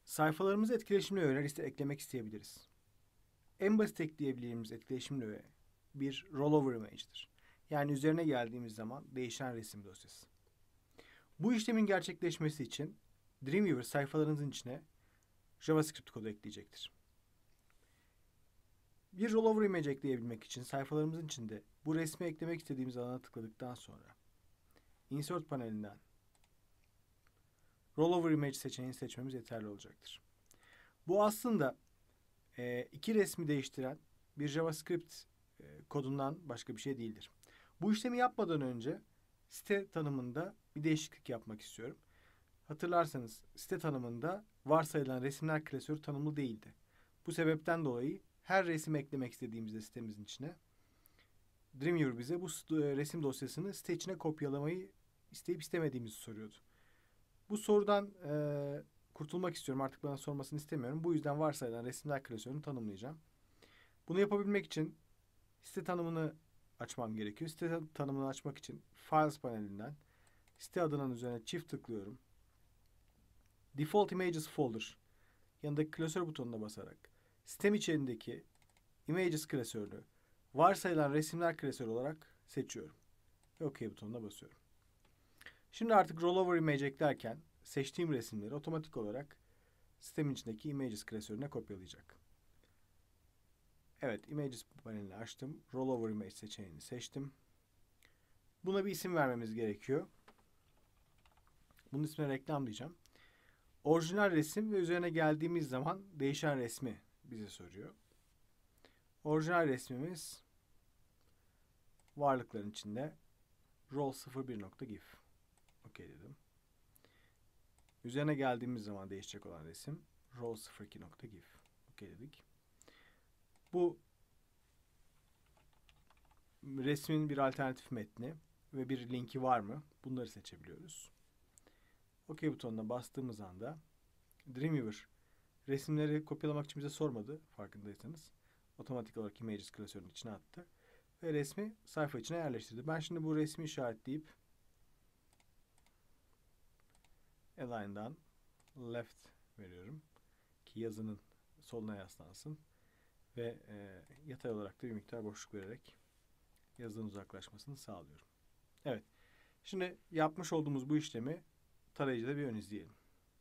Sayfalarımızı etkileşimli öğeler eklemek isteyebiliriz. En basit ekleyebileceğimiz etkileşimli öğe bir rollover image'dir. Yani üzerine geldiğimiz zaman değişen resim dosyası. Bu işlemin gerçekleşmesi için Dreamweaver sayfalarınızın içine JavaScript kodu ekleyecektir. Bir rollover image ekleyebilmek için sayfalarımızın içinde bu resmi eklemek istediğimiz alana tıkladıktan sonra Insert panelinden Rollover Image seçeneğini seçmemiz yeterli olacaktır. Bu aslında iki resmi değiştiren bir JavaScript kodundan başka bir şey değildir. Bu işlemi yapmadan önce site tanımında bir değişiklik yapmak istiyorum. Hatırlarsanız site tanımında varsayılan resimler klasörü tanımlı değildi. Bu sebepten dolayı her resim eklemek istediğimizde sitemizin içine Dreamweaver bize bu resim dosyasını site içine kopyalamayı isteyip istemediğimizi soruyordu. Bu sorudan kurtulmak istiyorum. Artık bana sormasını istemiyorum. Bu yüzden varsayılan resimler klasörünü tanımlayacağım. Bunu yapabilmek için site tanımını açmam gerekiyor. Site tanımını açmak için Files panelinden site adının üzerine çift tıklıyorum. Default Images Folder yanındaki klasör butonuna basarak sitem içerisindeki Images klasörünü varsayılan resimler klasörü olarak seçiyorum. Ve OK butonuna basıyorum. Şimdi artık Rollover Image eklerken seçtiğim resimleri otomatik olarak sistemin içindeki Images klasörüne kopyalayacak. Evet, Images panelini açtım. Rollover Image seçeneğini seçtim. Buna bir isim vermemiz gerekiyor. Bunun ismine reklam diyeceğim. Orijinal resim ve üzerine geldiğimiz zaman değişen resmi bize soruyor. Orijinal resmimiz varlıkların içinde rol01.gif. OK dedim. Üzerine geldiğimiz zaman değişecek olan resim rol02.gif. OK dedik. Bu resmin bir alternatif metni ve bir linki var mı? Bunları seçebiliyoruz. OK butonuna bastığımız anda Dreamweaver resimleri kopyalamak için bize sormadı, farkındaysanız. Otomatik olarak Images klasörünün içine attı. Ve resmi sayfa içine yerleştirdi. Ben şimdi bu resmi işaretleyip Align'dan Left veriyorum. Ki yazının soluna yaslansın. Ve yatay olarak da bir miktar boşluk vererek yazının uzaklaşmasını sağlıyorum. Evet. Şimdi yapmış olduğumuz bu işlemi tarayıcıda bir ön izleyelim.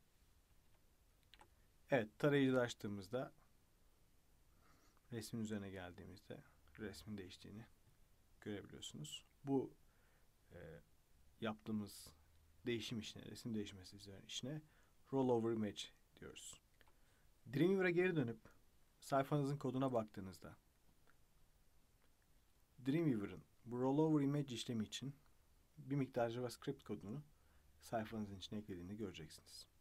Evet, tarayıcıda açtığımızda resmin üzerine geldiğimizde resmin değiştiğini görebiliyorsunuz. Bu yaptığımız değişim işine, resim değişmesi üzerine işine Rollover Image diyoruz. Dreamweaver'a geri dönüp sayfanızın koduna baktığınızda Dreamweaver'ın bu Rollover Image işlemi için bir miktar JavaScript kodunu sayfanızın içine eklediğini göreceksiniz.